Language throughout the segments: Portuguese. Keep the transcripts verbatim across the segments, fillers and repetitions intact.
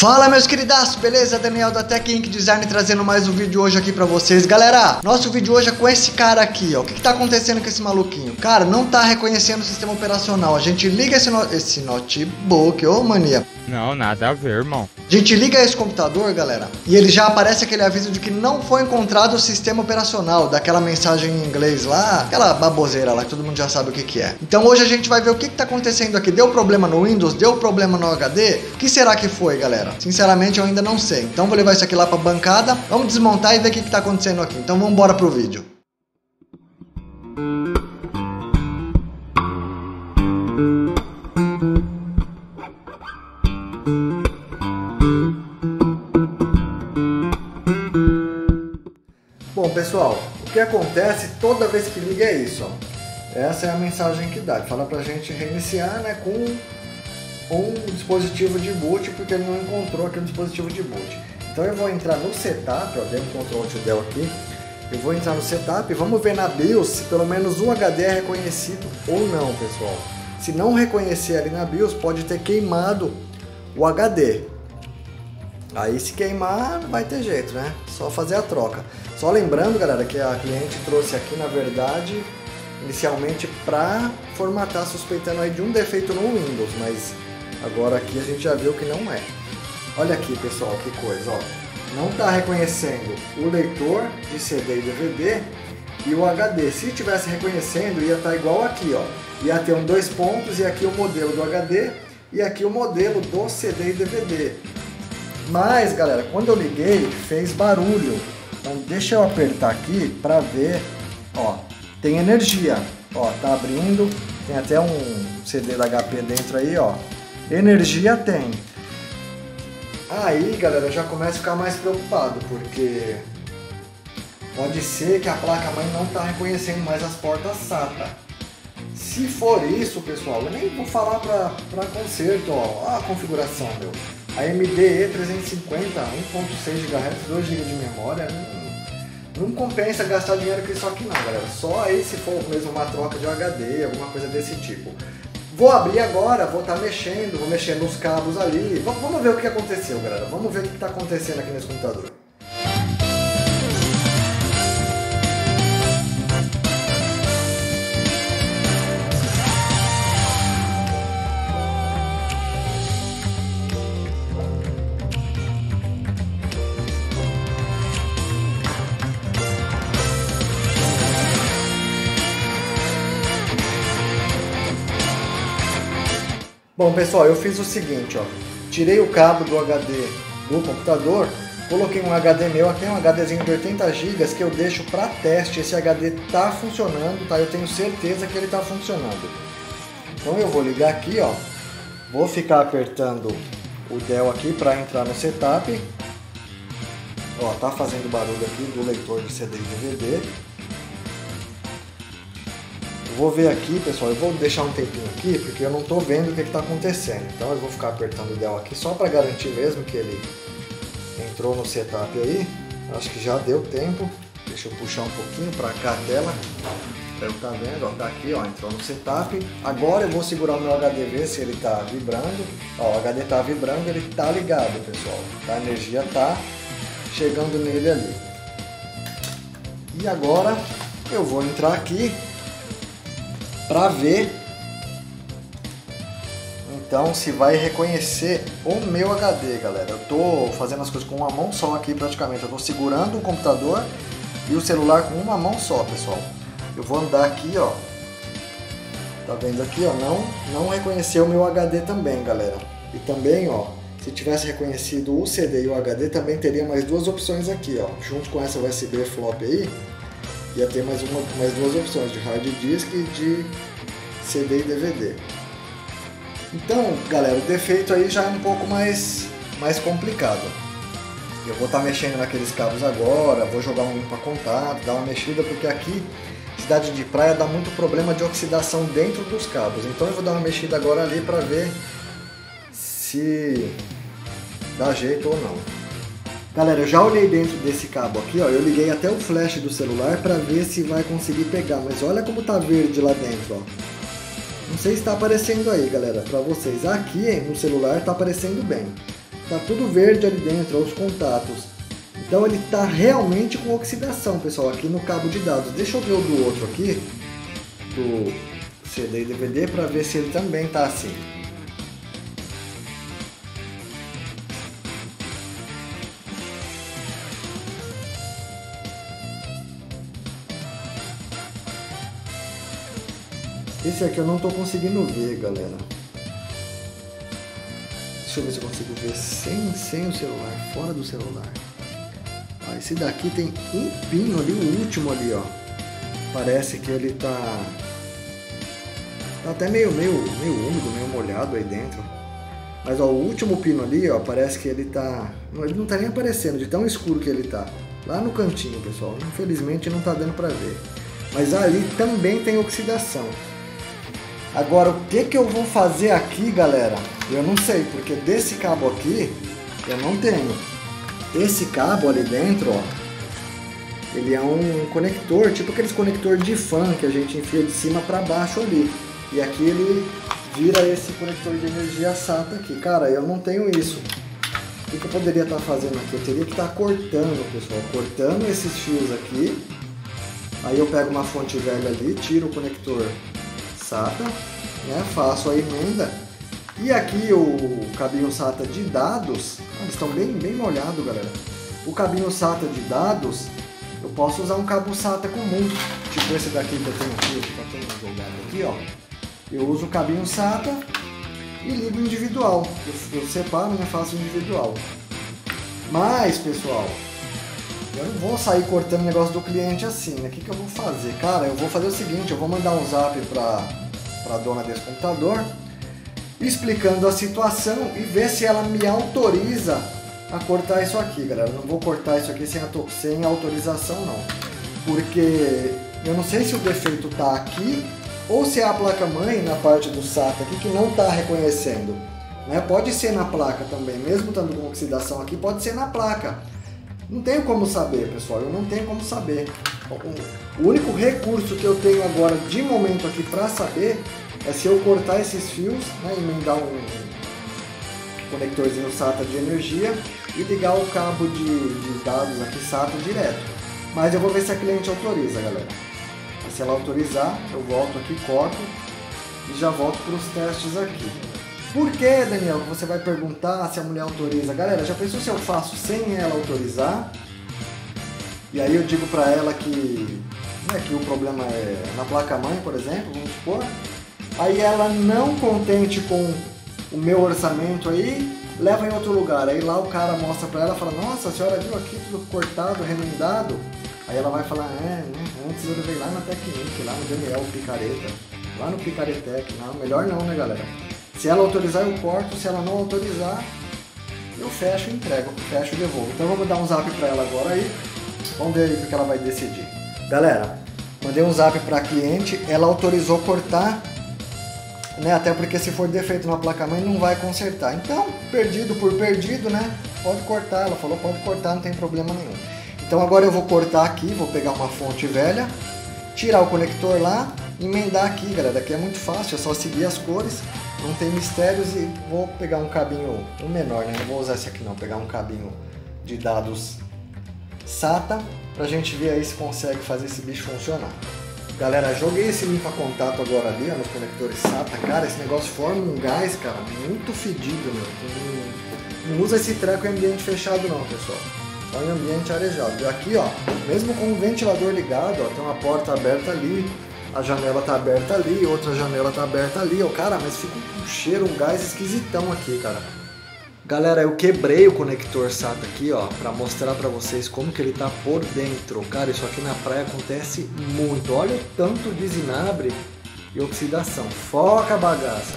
Fala meus queridaços, beleza? Daniel da Tech Ink Design trazendo mais um vídeo hoje aqui pra vocês. Galera, nosso vídeo hoje é com esse cara aqui, ó. O que que tá acontecendo com esse maluquinho? Cara, não tá reconhecendo o sistema operacional. A gente liga esse, no... esse notebook, ô mania. Não, nada a ver, irmão. A gente liga esse computador, galera, e ele já aparece aquele aviso de que não foi encontrado o sistema operacional, daquela mensagem em inglês lá, aquela baboseira lá que todo mundo já sabe o que que é. Então hoje a gente vai ver o que que tá acontecendo aqui. Deu problema no Windows? Deu problema no H D? O que será que foi, galera? Sinceramente eu ainda não sei. Então vou levar isso aqui lá pra bancada, vamos desmontar e ver o que que tá acontecendo aqui. Então vamos embora pro vídeo. Bom pessoal, o que acontece toda vez que liga é isso, ó. Essa é a mensagem que dá, fala pra gente reiniciar, né, com um dispositivo de boot, porque ele não encontrou aquele dispositivo de boot. Então eu vou entrar no setup, ó, dei um Ctrl Alt Del aqui, eu vou entrar no setup e vamos ver na BIOS se pelo menos um H D é reconhecido ou não, pessoal. Se não reconhecer ali na BIOS, pode ter queimado o H D. Aí se queimar, não vai ter jeito, né? Só fazer a troca. Só lembrando, galera, que a cliente trouxe aqui, na verdade, inicialmente para formatar, suspeitando aí de um defeito no Windows, mas agora aqui a gente já viu que não é. Olha aqui, pessoal, que coisa, ó. Não está reconhecendo o leitor de C D e D V D e o H D. Se tivesse reconhecendo, ia estar igual aqui, ó. Ia ter um dois pontos e aqui o modelo do H D e aqui o modelo do C D e D V D. Mas, galera, quando eu liguei, fez barulho. Então deixa eu apertar aqui para ver, ó, tem energia, ó, tá abrindo, tem até um C D da H P dentro aí, ó, energia tem. Aí, galera, eu já começo a ficar mais preocupado, porque pode ser que a placa-mãe não tá reconhecendo mais as portas SATA. Se for isso, pessoal, eu nem vou falar para conserto, ó, a configuração, meu. A M D E trezentos e cinquenta, um ponto seis gigahertz, dois gigas de memória, não, não compensa gastar dinheiro com isso aqui não, galera. Só aí se for mesmo uma troca de H D, alguma coisa desse tipo. Vou abrir agora, vou estar mexendo, vou mexer nos cabos ali. V vamos ver o que aconteceu, galera. Vamos ver o que está acontecendo aqui nesse computador. Bom pessoal, eu fiz o seguinte, ó, tirei o cabo do H D do computador, coloquei um H D meu aqui, um HDzinho de oitenta gigas que eu deixo para teste. Esse H D tá funcionando, tá? Eu tenho certeza que ele tá funcionando. Então eu vou ligar aqui, ó, vou ficar apertando o Del aqui para entrar no setup. Ó, tá fazendo barulho aqui do leitor de C D e D V D. Vou ver aqui, pessoal, eu vou deixar um tempinho aqui, porque eu não estou vendo o que está acontecendo. Então eu vou ficar apertando o Del aqui só para garantir mesmo que ele entrou no setup aí. Acho que já deu tempo. Deixa eu puxar um pouquinho para cá a tela. Para eu estar vendo, ó, tá aqui, ó, entrou no setup. Agora eu vou segurar o meu H D, ver se ele está vibrando. Ó, o H D está vibrando, ele está ligado, pessoal. A energia está chegando nele ali. E agora eu vou entrar aqui para ver então se vai reconhecer o meu H D, galera. Eu tô fazendo as coisas com uma mão só aqui praticamente. Eu tô segurando o computador e o celular com uma mão só, pessoal. Eu vou andar aqui, ó. Tá vendo aqui, ó? Não, não reconheceu o meu H D também, galera. E também, ó, se tivesse reconhecido o C D e o H D, também teria mais duas opções aqui, ó. Junto com essa U S B flop aí, ia ter mais, uma, mais duas opções, de hard disk e de C D e D V D. Então, galera, o defeito aí já é um pouco mais, mais complicado. Eu vou estar mexendo naqueles cabos agora, vou jogar um limpa contato, dar uma mexida, porque aqui, cidade de praia, dá muito problema de oxidação dentro dos cabos. Então eu vou dar uma mexida agora ali para ver se dá jeito ou não. Galera, eu já olhei dentro desse cabo aqui, ó, eu liguei até o flash do celular para ver se vai conseguir pegar, mas olha como tá verde lá dentro, ó. Não sei se está aparecendo aí, galera, para vocês. Aqui no celular está aparecendo bem. tá tudo verde ali dentro, ó, os contatos. Então ele tá realmente com oxidação, pessoal, aqui no cabo de dados. Deixa eu ver o do outro aqui, do C D e D V D, para ver se ele também tá assim. Esse aqui eu não tô conseguindo ver, galera. Deixa eu ver se eu consigo ver sem, sem o celular, fora do celular. Ah, esse daqui tem um pino ali, o último ali, ó. Parece que ele tá... Tá até meio, meio, meio úmido, meio molhado aí dentro. Mas ó, o último pino ali, ó, parece que ele tá... Ele não tá nem aparecendo, de tão escuro que ele tá. Lá no cantinho, pessoal. Infelizmente não tá dando pra ver. Mas ali também tem oxidação. Agora, o que que eu vou fazer aqui, galera? Eu não sei, porque desse cabo aqui, eu não tenho. Esse cabo ali dentro, ó, ele é um conector, tipo aqueles conector de fan que a gente enfia de cima para baixo ali. E aqui ele vira esse conector de energia SATA aqui. Cara, eu não tenho isso. O que que eu poderia estar fazendo aqui? Eu teria que estar cortando, pessoal, cortando esses fios aqui. Aí eu pego uma fonte velha ali, tiro o conector SATA, né, faço a emenda, e aqui o cabinho SATA de dados, eles estão bem, bem molhados, galera. O cabinho SATA de dados, eu posso usar um cabo SATA comum, tipo esse daqui que eu tenho aqui, que eu tenho jogado aqui, ó. Eu uso o cabinho SATA e ligo individual, eu, eu separo, né, faço individual. Mas, pessoal, eu não vou sair cortando o negócio do cliente assim, né? O que que eu vou fazer? Cara, eu vou fazer o seguinte, eu vou mandar um zap pra, pra dona desse computador, explicando a situação e ver se ela me autoriza a cortar isso aqui, galera. Eu não vou cortar isso aqui sem, sem autorização, não. Porque eu não sei se o defeito tá aqui ou se é a placa-mãe na parte do SATA aqui que não tá reconhecendo. Né? Pode ser na placa também, mesmo estando com oxidação aqui, pode ser na placa. Não tenho como saber, pessoal, eu não tenho como saber. O único recurso que eu tenho agora, de momento aqui, para saber, é se eu cortar esses fios, né, emendar um conectorzinho SATA de energia e ligar o cabo de, de dados aqui SATA direto. Mas eu vou ver se a cliente autoriza, galera. Se ela autorizar, eu volto aqui, corto e já volto para os testes aqui. Por que, Daniel? Você vai perguntar se a mulher autoriza. Galera, já pensou se eu faço sem ela autorizar? E aí eu digo pra ela que, né, que o problema é na placa-mãe, por exemplo, vamos supor. Aí ela, não contente com o meu orçamento aí, leva em outro lugar. Aí lá o cara mostra pra ela e fala, nossa, a senhora viu aqui tudo cortado, remendado? Aí ela vai falar, é, né, antes eu levei lá na Tecnic, lá no Daniel Picareta, lá no Picaretec. Não, melhor não, né, galera? Se ela autorizar, eu corto. Se ela não autorizar, eu fecho e entrego. Fecho e devolvo. Então eu vou dar um zap para ela agora aí. Vamos ver aí o que ela vai decidir. Galera, mandei um zap para a cliente. Ela autorizou cortar, né? Até porque se for defeito na placa-mãe não vai consertar. Então, perdido por perdido, né? Pode cortar. Ela falou, pode cortar, não tem problema nenhum. Então agora eu vou cortar aqui. Vou pegar uma fonte velha, tirar o conector lá, emendar aqui, galera. Aqui é muito fácil, é só seguir as cores. Não tem mistérios. E vou pegar um cabinho, um menor, né? Não vou usar esse aqui não, vou pegar um cabinho de dados SATA pra gente ver aí se consegue fazer esse bicho funcionar. Galera, joguei esse limpa-contato agora ali, ó, nos conectores SATA. Cara, esse negócio forma um gás, cara, muito fedido, meu. Não, não usa esse treco em ambiente fechado não, pessoal. Só em ambiente arejado. E aqui, ó, mesmo com o ventilador ligado, ó, tem uma porta aberta ali. A janela tá aberta ali, outra janela tá aberta ali, ó, cara, mas fica um cheiro, um gás esquisitão aqui, cara. Galera, eu quebrei o conector SATA aqui, ó, pra mostrar pra vocês como que ele tá por dentro. Cara, isso aqui na praia acontece muito. Olha o tanto de zinabre e oxidação. Foca a bagaça.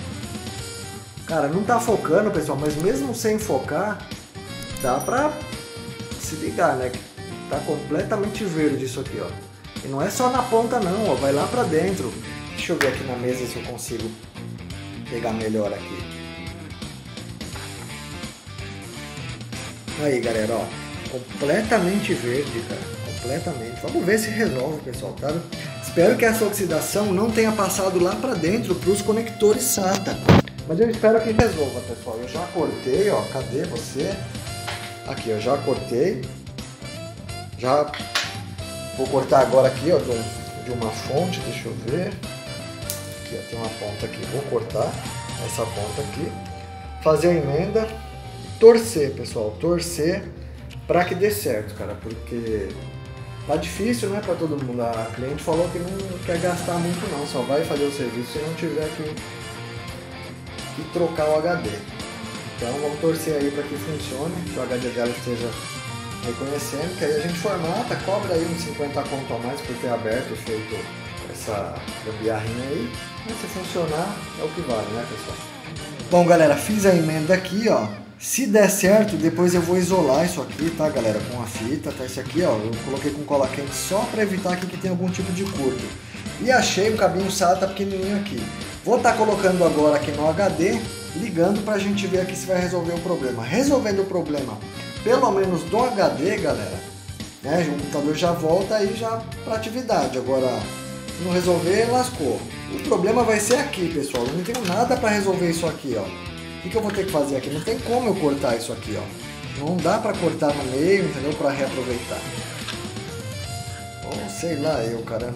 Cara, não tá focando, pessoal, mas mesmo sem focar, dá pra se ligar, né? Tá completamente verde isso aqui, ó. E não é só na ponta não, ó, vai lá pra dentro. Deixa eu ver aqui na mesa se eu consigo pegar melhor aqui. Aí, galera, ó, completamente verde, cara, completamente. Vamos ver se resolve, pessoal, tá? Espero que essa oxidação não tenha passado lá pra dentro, pros conectores SATA. Mas eu espero que resolva, pessoal. Eu já cortei, ó. Cadê você? Aqui, eu já cortei. Já vou cortar agora aqui, ó, de uma fonte. Deixa eu ver. Aqui, ó, tem uma ponta aqui. Vou cortar essa ponta aqui. Fazer a emenda. Torcer, pessoal. Torcer para que dê certo, cara. Porque tá difícil, né, para todo mundo. A cliente falou que não quer gastar muito não. Só vai fazer o serviço se não tiver que... e trocar o H D. Então vamos torcer aí para que funcione, que o H D dela esteja reconhecendo, que aí a gente formata, cobra aí uns cinquenta conto a mais por ter aberto e feito essa gambiarrinha aí, mas se funcionar é o que vale, né, pessoal? Bom, galera, fiz a emenda aqui, ó. Se der certo, depois eu vou isolar isso aqui, tá, galera, com a fita, tá? Isso aqui, ó, eu coloquei com cola quente só para evitar aqui que tenha algum tipo de curto. E achei um cabinho SATA pequenininho aqui. Vou estar colocando agora aqui no H D, ligando para a gente ver aqui se vai resolver o problema. Resolvendo o problema, pelo menos do H D, galera, né, o computador já volta aí já para atividade. Agora, se não resolver, lascou. O problema vai ser aqui, pessoal. Eu não tenho nada para resolver isso aqui, ó. O que, que eu vou ter que fazer aqui? Não tem como eu cortar isso aqui, ó. Não dá para cortar no meio, entendeu? Para reaproveitar. Ou sei lá eu, cara.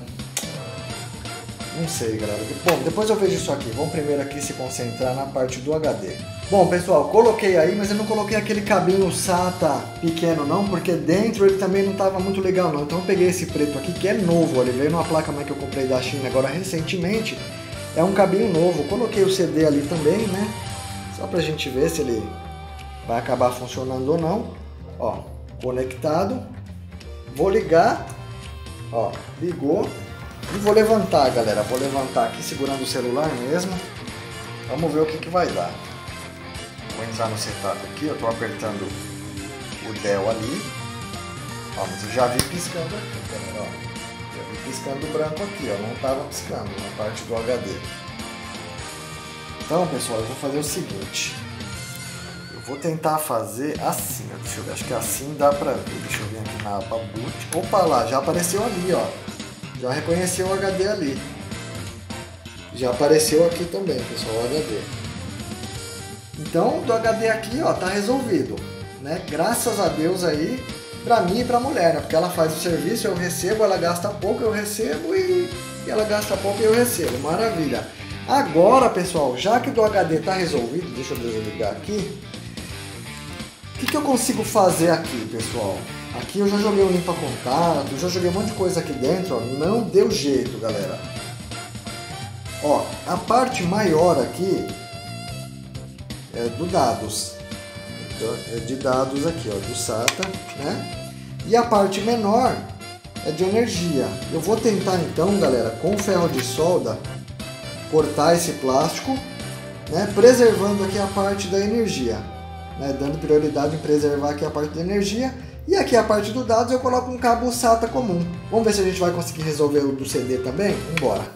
Não sei, galera. Bom, depois eu vejo isso aqui. Vamos primeiro aqui se concentrar na parte do H D. Bom, pessoal, coloquei aí, mas eu não coloquei aquele cabinho SATA pequeno não, porque dentro ele também não estava muito legal não. Então eu peguei esse preto aqui, que é novo. Ele veio numa placa mãe que eu comprei da China agora recentemente. É um cabinho novo. Coloquei o C D ali também, né? Só pra gente ver se ele vai acabar funcionando ou não. Ó, conectado. Vou ligar. Ó, ligou. E vou levantar, galera, vou levantar aqui segurando o celular mesmo. Vamos ver o que, que vai dar. Vou entrar no setup aqui, eu tô apertando o Dell ali. Ó, mas eu já vi piscando aqui, galera, ó. Já vi piscando branco aqui, ó, não tava piscando na parte do H D. Então, pessoal, eu vou fazer o seguinte. Eu vou tentar fazer assim, ó, deixa eu ver, acho que assim dá pra ver. Deixa eu vir aqui na aba boot. Opa lá, já apareceu ali, ó. Já reconheceu o H D ali. Já apareceu aqui também, pessoal, o H D. Então, do H D aqui, ó, tá resolvido, né? Graças a Deus aí, pra mim e pra mulher, né? Porque ela faz o serviço, eu recebo, ela gasta pouco, eu recebo e, e ela gasta pouco e eu recebo. Maravilha. Agora, pessoal, já que do H D tá resolvido, deixa eu desligar aqui. O que, que eu consigo fazer aqui, pessoal? Aqui eu já joguei um limpa contato, já joguei um monte de coisa aqui dentro, ó, não deu jeito, galera. Ó, a parte maior aqui é do dados, então, é de dados aqui, ó, do SATA, né? E a parte menor é de energia. Eu vou tentar então, galera, com ferro de solda, cortar esse plástico, né? Preservando aqui a parte da energia, né? Dando prioridade em preservar aqui a parte da energia. E aqui a parte do dados eu coloco um cabo SATA comum. Vamos ver se a gente vai conseguir resolver o do C D também? Vambora!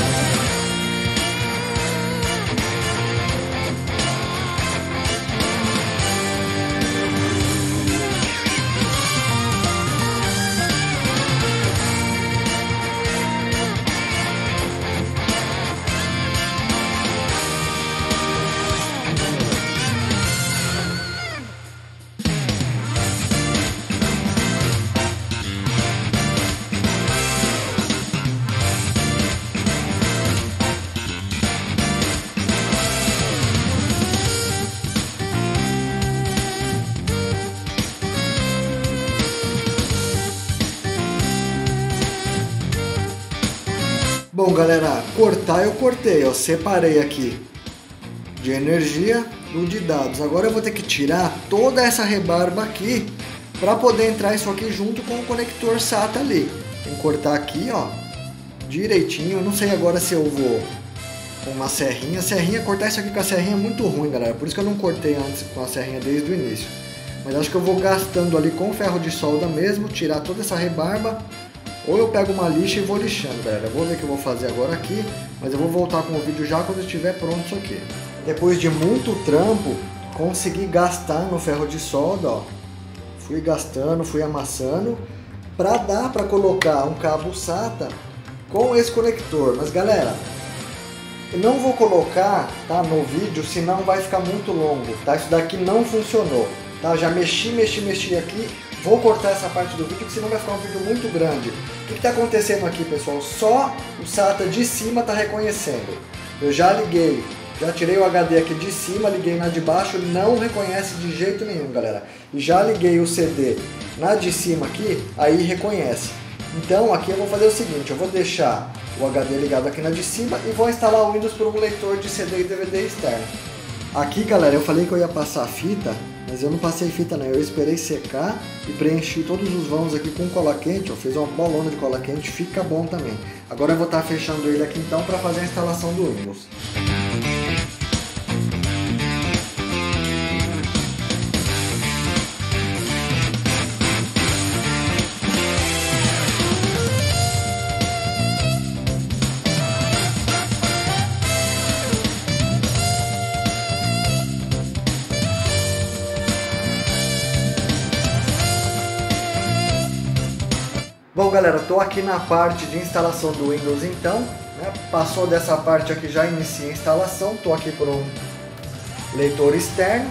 Bom, galera, cortar eu cortei, eu separei aqui de energia do de dados. Agora eu vou ter que tirar toda essa rebarba aqui para poder entrar isso aqui junto com o conector SATA ali. Tem que cortar aqui, ó, direitinho. Eu não sei agora se eu vou com uma serrinha. Serrinha, cortar isso aqui com a serrinha é muito ruim, galera. Por isso que eu não cortei antes com a serrinha desde o início. Mas acho que eu vou gastando ali com ferro de solda mesmo, tirar toda essa rebarba. Ou eu pego uma lixa e vou lixando, galera. Eu vou ver o que eu vou fazer agora aqui, mas eu vou voltar com o vídeo já quando estiver pronto isso aqui. Depois de muito trampo, consegui gastar no ferro de solda, ó. Fui gastando, fui amassando, para dar para colocar um cabo SATA com esse conector. Mas galera, não vou colocar, tá, no vídeo, senão vai ficar muito longo, tá? Isso daqui não funcionou, tá? Já mexi, mexi, mexi aqui. Vou cortar essa parte do vídeo, porque senão vai ficar um vídeo muito grande. O que está acontecendo aqui, pessoal? Só o SATA de cima está reconhecendo. Eu já liguei, já tirei o H D aqui de cima, liguei na de baixo, não reconhece de jeito nenhum, galera. E já liguei o C D na de cima aqui, aí reconhece. Então aqui eu vou fazer o seguinte, eu vou deixar o H D ligado aqui na de cima e vou instalar o Windows por um leitor de C D e D V D externo. Aqui, galera, eu falei que eu ia passar fita, mas eu não passei fita não, eu esperei secar e preenchi todos os vãos aqui com cola quente, eu fiz uma bolona de cola quente, fica bom também. Agora eu vou estar fechando ele aqui então para fazer a instalação do Windows. Bom, galera, estou aqui na parte de instalação do Windows então, né? Passou dessa parte aqui, já inicia a instalação, estou aqui por um leitor externo.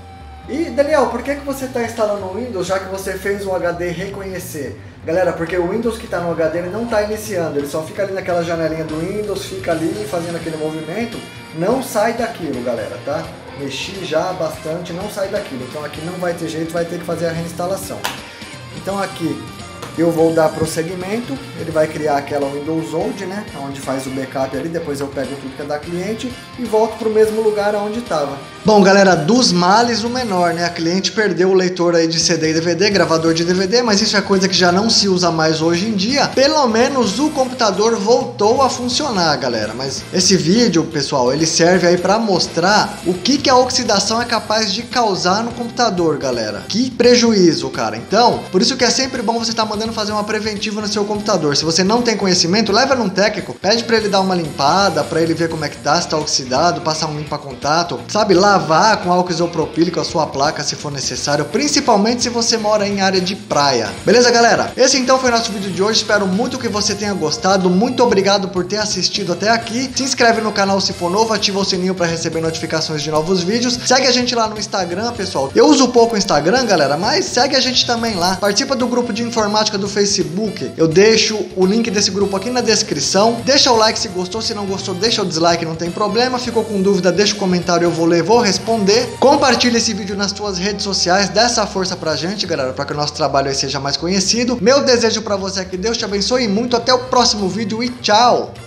E Daniel, por que, que você está instalando o Windows já que você fez o H D reconhecer? Galera, porque o Windows que está no H D ele não está iniciando, ele só fica ali naquela janelinha do Windows, fica ali fazendo aquele movimento, não sai daquilo, galera, tá? Mexi já bastante, não sai daquilo, então aqui não vai ter jeito, vai ter que fazer a reinstalação. Então aqui eu vou dar prosseguimento, ele vai criar aquela Windows Old, né, onde faz o backup ali, depois eu pego tudo que é da cliente e volto para o mesmo lugar onde estava. Bom, galera, dos males o menor, né, a cliente perdeu o leitor aí de C D e D V D, gravador de D V D, mas isso é coisa que já não se usa mais hoje em dia. Pelo menos o computador voltou a funcionar, galera, mas esse vídeo, pessoal, ele serve aí para mostrar o que, que a oxidação é capaz de causar no computador, galera. Que prejuízo, cara. Então, por isso que é sempre bom você estar tá mandando fazer uma preventiva no seu computador. Se você não tem conhecimento, leva num técnico, pede para ele dar uma limpada, para ele ver como é que tá, se tá oxidado, passar um limpa-contato, sabe, lavar com álcool isopropílico a sua placa se for necessário, principalmente se você mora em área de praia. Beleza, galera? Esse então foi o nosso vídeo de hoje, espero muito que você tenha gostado, muito obrigado por ter assistido até aqui. Se inscreve no canal se for novo, ativa o sininho para receber notificações de novos vídeos, segue a gente lá no Instagram, pessoal. Eu uso pouco o Instagram, galera, mas segue a gente também lá, participa do grupo de informática do Facebook, eu deixo o link desse grupo aqui na descrição, deixa o like se gostou, se não gostou deixa o dislike, não tem problema, ficou com dúvida deixa o comentário, eu vou ler, vou responder, compartilha esse vídeo nas suas redes sociais, dá essa força pra gente, galera, para que o nosso trabalho aí seja mais conhecido. Meu desejo pra você é que Deus te abençoe muito, até o próximo vídeo e tchau!